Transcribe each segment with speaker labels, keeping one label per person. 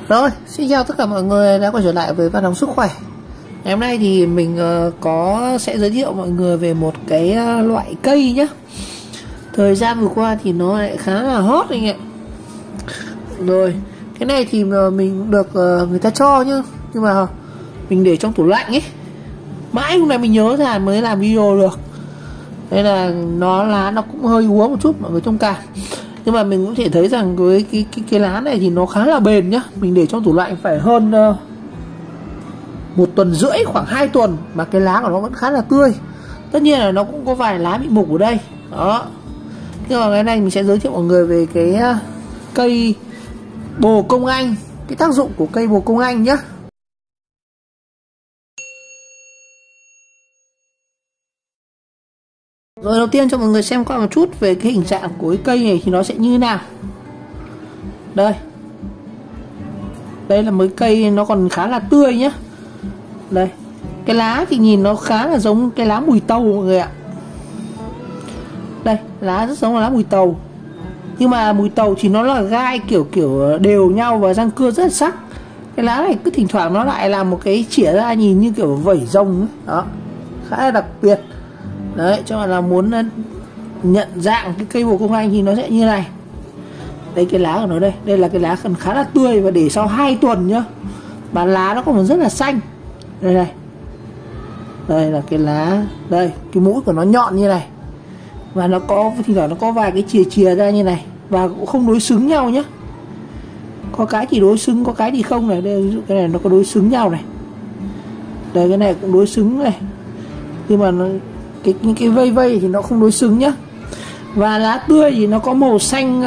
Speaker 1: Rồi, xin chào tất cả mọi người đã quay trở lại với Văn Hóa Sức Khỏe. Ngày hôm nay thì mình sẽ giới thiệu mọi người về một cái loại cây nhé. Thời gian vừa qua thì nó lại khá là hot anh ạ. Rồi, cái này thì mình được người ta cho nhá, nhưng mà mình để trong tủ lạnh ấy. Mãi hôm nay mình nhớ ra mới làm video được. Nên là lá nó cũng hơi úa một chút mọi người thông cảm. Nhưng mà mình cũng thể thấy rằng với cái lá này thì nó khá là bền nhá. Mình để trong tủ lạnh phải hơn 1 tuần rưỡi, khoảng 2 tuần mà cái lá của nó vẫn khá là tươi. Tất nhiên là nó cũng có vài lá bị mục ở đây. Đó. Nhưng mà ngày nay mình sẽ giới thiệu mọi người về cái cây bồ công anh, cái tác dụng của cây bồ công anh nhá. Rồi đầu tiên cho mọi người xem qua một chút về cái hình dạng của cái cây này thì nó sẽ như thế nào. Đây là một cây nó còn khá là tươi nhá. Đây, cái lá thì nhìn nó khá là giống cái lá mùi tàu mọi người ạ. Đây, lá rất giống lá mùi tàu. Nhưng mà mùi tàu thì nó là gai kiểu đều nhau và răng cưa rất là sắc. Cái lá này cứ thỉnh thoảng nó lại làm một cái chĩa ra nhìn như kiểu vẩy rồng ấy. Đó, khá là đặc biệt. Đấy, cho nên là muốn nhận dạng cái cây bồ công anh thì nó sẽ như này. Đây cái lá của nó đây. Đây là cái lá còn khá là tươi và để sau 2 tuần nhá. Mà lá nó còn rất là xanh. Đây này. Đây là cái lá. Đây, cái mũi của nó nhọn như này. Và nó có thì nó có vài cái chìa ra như này. Và cũng không đối xứng nhau nhá. Có cái thì đối xứng, có cái thì không này. Đây, ví dụ cái này nó có đối xứng nhau này. Đây cái này cũng đối xứng này. Nhưng mà nó cái vây thì nó không đối xứng nhá. Và lá tươi thì nó có màu xanh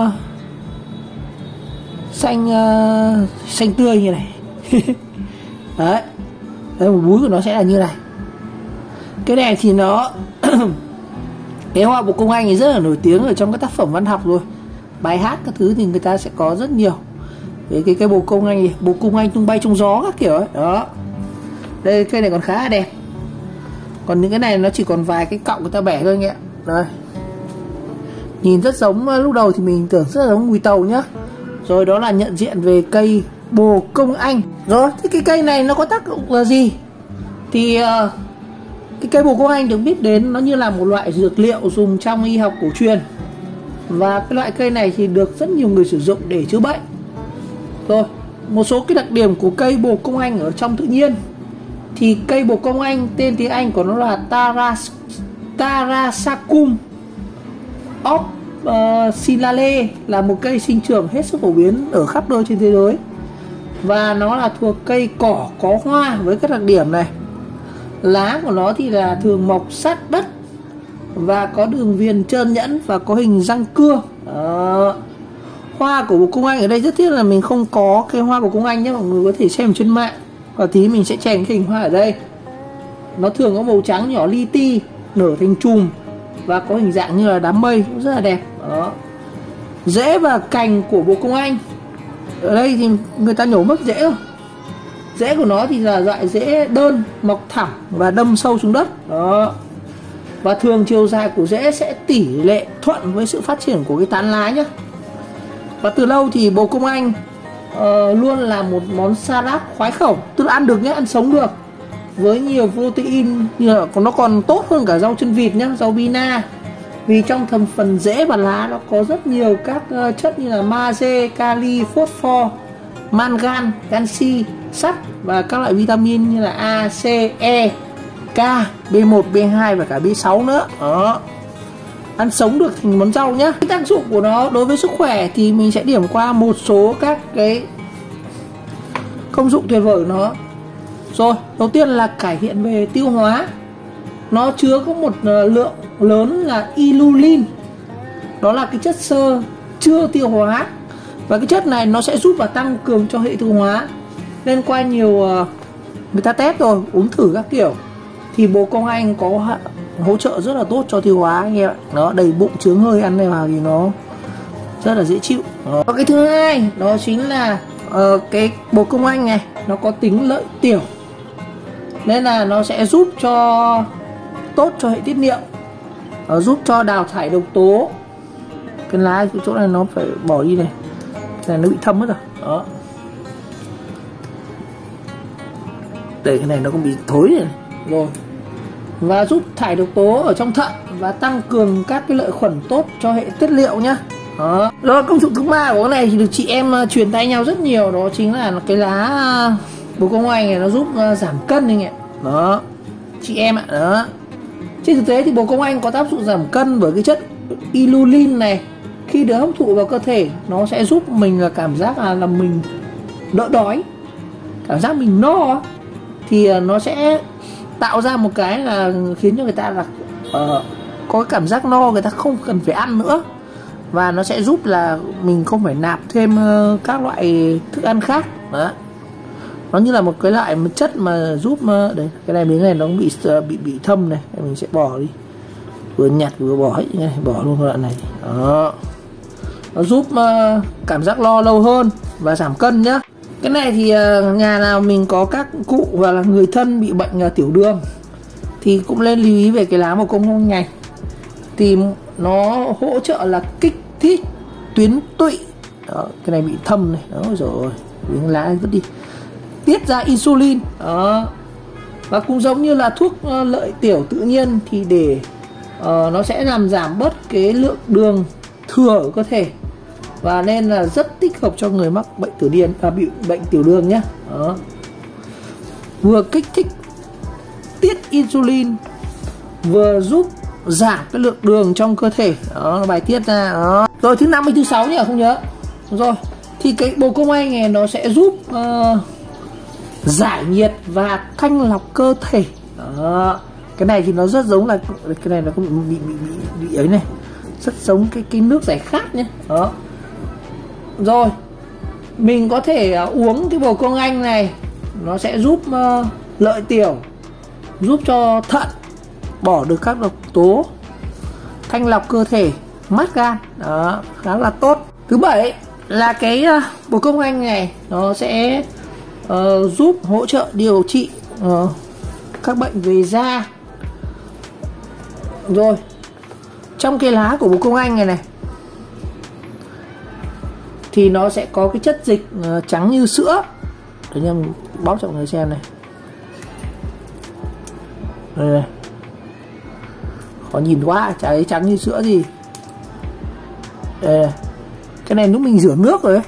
Speaker 1: xanh tươi như này. Đấy. Đấy, một búi của nó sẽ là như này. Cái này thì nó cái hoa bồ công anh thì rất là nổi tiếng ở trong các tác phẩm văn học rồi. Bài hát các thứ thì người ta sẽ có rất nhiều. Cái cây bồ công anh này, bồ công anh tung bay trong gió các kiểu ấy. Đó. Đây cây này còn khá là đẹp. Còn những cái này nó chỉ còn vài cái cọng người ta bẻ thôi anh ạ. Đây. Nhìn rất giống, lúc đầu thì mình tưởng rất là giống mùi tàu nhá. Rồi đó là nhận diện về cây bồ công anh. Rồi, thì cái cây này nó có tác dụng là gì? Thì cái cây bồ công anh được biết đến nó như là một loại dược liệu dùng trong y học cổ truyền. Và cái loại cây này thì được rất nhiều người sử dụng để chữa bệnh. Rồi, một số cái đặc điểm của cây bồ công anh ở trong tự nhiên. Thì cây bồ công anh tên tiếng Anh của nó là Tarasacum obstinale, là một cây sinh trưởng hết sức phổ biến ở khắp nơi trên thế giới. Và nó là thuộc cây cỏ có hoa với các đặc điểm này. Lá của nó thì là thường mọc sát đất và có đường viền trơn nhẵn và có hình răng cưa. Hoa của bồ công anh ở đây rất tiếc là mình không có cái hoa bồ công anh nhé, mọi người có thể xem trên mạng. Và tí mình sẽ chèn cái hình hoa ở đây. Nó thường có màu trắng nhỏ li ti, nở thành chùm và có hình dạng như là đám mây, cũng rất là đẹp. Đó. Rễ và cành của bồ công anh ở đây thì người ta nhổ mất rễ rồi. Rễ của nó thì là loại rễ đơn, mọc thẳng và đâm sâu xuống đất. Đó. Và thường chiều dài của rễ sẽ tỷ lệ thuận với sự phát triển của cái tán lá nhé. Và từ lâu thì bồ công anh luôn là một món salad khoái khẩu, tức là ăn được nhé, ăn sống được, với nhiều protein, như là nó còn tốt hơn cả rau chân vịt nhé, rau bina. Vì trong thành phần rễ và lá nó có rất nhiều các chất như là magie, kali, phosphor, mangan, canxi, sắt và các loại vitamin như là A, C, E, K, B1, B2 và cả B6 nữa. Đó. Ăn sống được thành món rau nhá. Cái tác dụng của nó đối với sức khỏe thì mình sẽ điểm qua một số các cái công dụng tuyệt vời của nó. Rồi, đầu tiên là cải thiện về tiêu hóa. Nó chứa có một lượng lớn là inulin. Đó là cái chất xơ chưa tiêu hóa. Và cái chất này nó sẽ giúp và tăng cường cho hệ tiêu hóa. Nên qua nhiều người ta test rồi, uống thử các kiểu, thì bồ công anh có hỗ trợ rất là tốt cho tiêu hóa anh em ạ. Nó đầy bụng chướng hơi, ăn này vào thì nó rất là dễ chịu. Đó. Cái thứ hai đó chính là cái bồ công anh này nó có tính lợi tiểu, nên là nó sẽ giúp cho tốt cho hệ tiết niệu, giúp cho đào thải độc tố. Cái lá cái chỗ này nó phải bỏ đi này, nó bị thâm mất rồi. Đó. Đây, cái này nó cũng bị thối này. Rồi. Và giúp thải độc tố ở trong thận và tăng cường các cái lợi khuẩn tốt cho hệ tiết niệu nhá. Đó. Rồi công dụng thứ ba của cái này thì được chị em truyền tay nhau rất nhiều, đó chính là cái lá bồ công anh này nó giúp giảm cân anh ạ. Đó. Chị em ạ, đó. Trên thực tế thì bồ công anh có tác dụng giảm cân bởi cái chất inulin này. Khi được hấp thụ vào cơ thể, nó sẽ giúp mình là cảm giác là mình đỡ đói, cảm giác mình no, thì nó sẽ tạo ra một cái là khiến cho người ta là có cái cảm giác no, người ta không cần phải ăn nữa, và nó sẽ giúp là mình không phải nạp thêm các loại thức ăn khác. Đó. Nó như là một cái loại chất mà giúp đấy, cái này miếng này nó bị thâm này, mình sẽ bỏ đi, vừa nhặt vừa bỏ hết này, bỏ luôn cái đoạn này. Đó. Nó giúp cảm giác lo lâu hơn và giảm cân nhá. Cái này thì nhà nào mình có các cụ và là người thân bị bệnh tiểu đường thì cũng nên lưu ý về cái lá bồ công anh này. Thì nó hỗ trợ là kích thích tuyến tụy. Đó, cái này bị thâm này. Đó rồi, miếng lá vứt đi. Tiết ra insulin. Đó. Và cũng giống như là thuốc lợi tiểu tự nhiên thì để nó sẽ làm giảm bớt cái lượng đường thừa ở cơ thể, và nên là rất thích hợp cho người mắc bệnh bị bệnh tiểu đường nhé. Đó. Vừa kích thích tiết insulin, vừa giúp giảm cái lượng đường trong cơ thể. Đó là bài tiết ra. Đó. Rồi thứ 5 hay thứ 6 nhỉ, không nhớ. Rồi thì cái bồ công anh này nó sẽ giúp giải nhiệt và thanh lọc cơ thể. Đó. Cái này thì nó rất giống là cái này nó cũng bị ấy này, rất giống cái nước giải khát nhé. Đó. Rồi mình có thể uống cái bồ công anh này, nó sẽ giúp lợi tiểu, giúp cho thận bỏ được các độc tố, thanh lọc cơ thể, mát gan. Đó, khá là tốt. Thứ 7 là cái bồ công anh này nó sẽ giúp hỗ trợ điều trị các bệnh về da. Rồi trong cái lá của bồ công anh này thì nó sẽ có cái chất dịch trắng như sữa. Để em bóp cho mọi người xem này. Đây này. Khó nhìn quá, chả thấy trắng như sữa gì. Đây này. Cái này lúc mình rửa nước rồi đấy.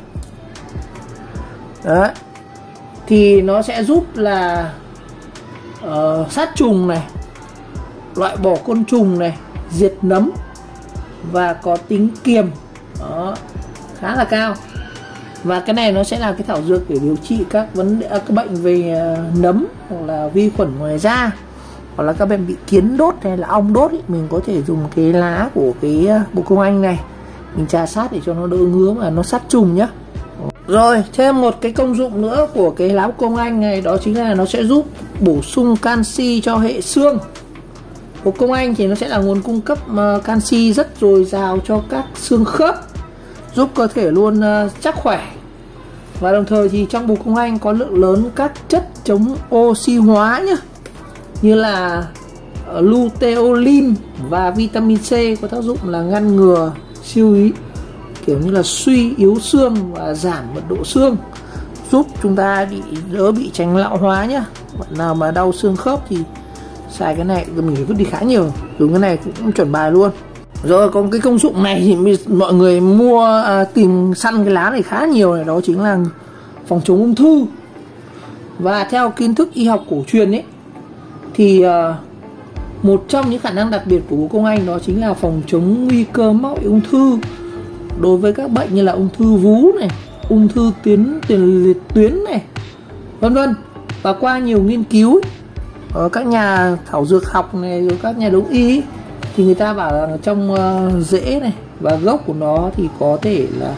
Speaker 1: Đấy. Thì nó sẽ giúp là sát trùng này, loại bỏ côn trùng này, diệt nấm, và có tính kiềm. Đó, khá là cao. Và cái này nó sẽ là cái thảo dược để điều trị các vấn đề, các bệnh về nấm hoặc là vi khuẩn ngoài da, hoặc là các bệnh bị kiến đốt hay là ong đốt ý. Mình có thể dùng cái lá của cái bồ công anh này mình trà sát để cho nó đỡ ngứa và nó sát trùng nhá. Rồi thêm một cái công dụng nữa của cái lá bồ công anh này, đó chính là nó sẽ giúp bổ sung canxi cho hệ xương. Bồ công anh thì nó sẽ là nguồn cung cấp canxi rất dồi dào cho các xương khớp, giúp cơ thể luôn chắc khỏe. Và đồng thời thì trong bồ công anh có lượng lớn các chất chống oxy hóa nhá, như là luteolin và vitamin C có tác dụng là ngăn ngừa siêu ý, kiểu như là suy yếu xương và giảm mật độ xương, giúp chúng ta đỡ bị tránh lão hóa nhá. Bạn nào mà đau xương khớp thì xài cái này, mình phải vứt đi khá nhiều, dùng cái này cũng chuẩn bài luôn. Rồi còn cái công dụng này thì mọi người tìm săn cái lá này khá nhiều này, đó chính là phòng chống ung thư. Và theo kiến thức y học cổ truyền ấy thì một trong những khả năng đặc biệt của bồ công anh đó chính là phòng chống nguy cơ mắc ung thư đối với các bệnh như là ung thư vú này, ung thư tiền liệt tuyến này, vân vân. Và qua nhiều nghiên cứu ở các nhà thảo dược học này, rồi các nhà đông y ấy, thì người ta bảo là trong rễ này và gốc của nó thì có thể là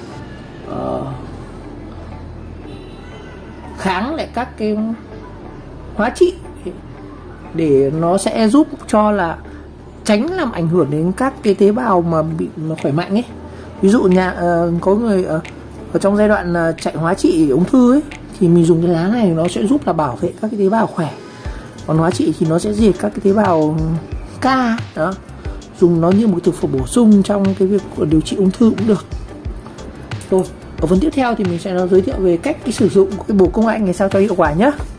Speaker 1: kháng lại các cái hóa trị, để nó sẽ giúp cho là tránh làm ảnh hưởng đến các cái tế bào mà bị khỏe mạnh ấy. Ví dụ có người ở trong giai đoạn chạy hóa trị ung thư ấy, thì mình dùng cái lá này nó sẽ giúp là bảo vệ các cái tế bào khỏe. Còn hóa trị thì nó sẽ diệt các cái tế bào K đó. Dùng nó như một thực phẩm bổ sung trong cái việc điều trị ung thư cũng được. Rồi, ở phần tiếp theo thì mình sẽ giới thiệu về cách sử dụng cái bồ công anh này sao cho hiệu quả nhé.